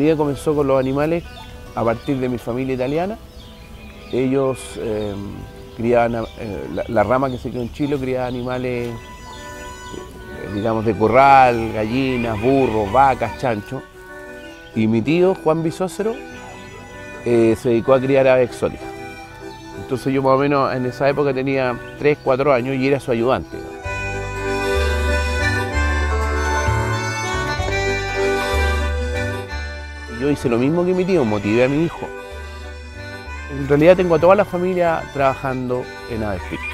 vida comenzó con los animales a partir de mi familia italiana. Ellos criaban, la rama que se quedó en Chile criaba animales, digamos, de corral, gallinas, burros, vacas, chanchos. Y mi tío, Juan Bisócero, se dedicó a criar aves exóticas. Entonces yo más o menos en esa época tenía 3, 4 años y era su ayudante. Y yo hice lo mismo que mi tío, motivé a mi hijo. En realidad tengo a toda la familia trabajando en aves pistas.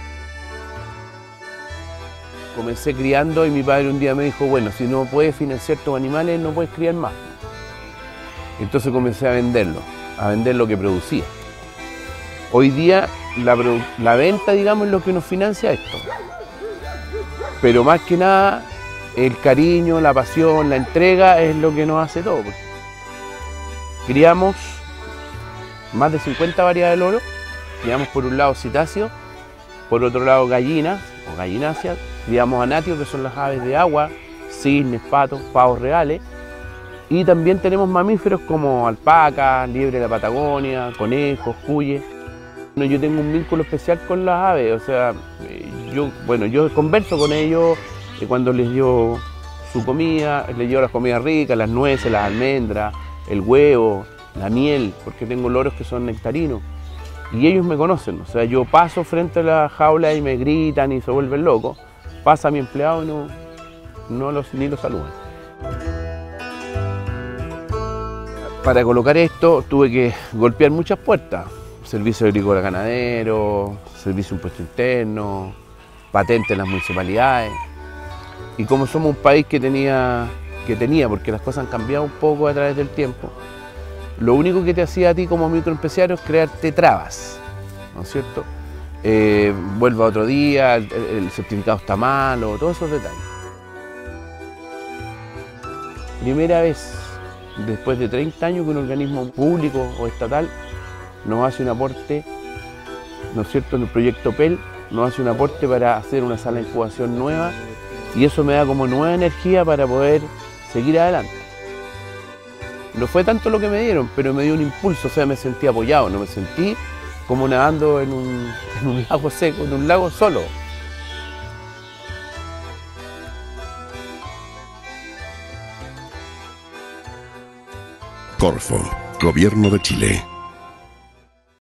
Comencé criando y mi padre un día me dijo, bueno, si no puedes financiar tus animales, no puedes criar más. Entonces comencé a vender lo que producía. Hoy día la venta, digamos, es lo que nos financia esto. Pero más que nada, el cariño, la pasión, la entrega es lo que nos hace todo. Criamos más de 50 variedades de loros. Criamos por un lado citáceos, por otro lado gallinas o gallináceas. Criamos anatios, que son las aves de agua, cisnes, patos, pavos reales. Y también tenemos mamíferos como alpacas, liebre de la Patagonia, conejos, cuyes. Yo tengo un vínculo especial con las aves, o sea, yo converso con ellos cuando les llevo su comida, les llevo las comidas ricas, las nueces, las almendras, el huevo, la miel, porque tengo loros que son nectarinos. Y ellos me conocen, o sea, yo paso frente a la jaula y me gritan y se vuelven locos. Pasa mi empleado y ni los saludan. Para colocar esto tuve que golpear muchas puertas. Servicio agrícola ganadero, servicio de impuesto interno, patente en las municipalidades. Y como somos un país que tenía, porque las cosas han cambiado un poco a través del tiempo, lo único que te hacía a ti como microempresario es crearte trabas, ¿no es cierto? Vuelva otro día, el certificado está malo, todos esos detalles. Primera vez, después de 30 años, que un organismo público o estatal nos hace un aporte, ¿no es cierto?, en el proyecto PEL, nos hace un aporte para hacer una sala de incubación nueva y eso me da como nueva energía para poder seguir adelante. No fue tanto lo que me dieron, pero me dio un impulso, o sea, me sentí apoyado, no me sentí como nadando en un lago seco, en un lago solo. Corfo, Gobierno de Chile.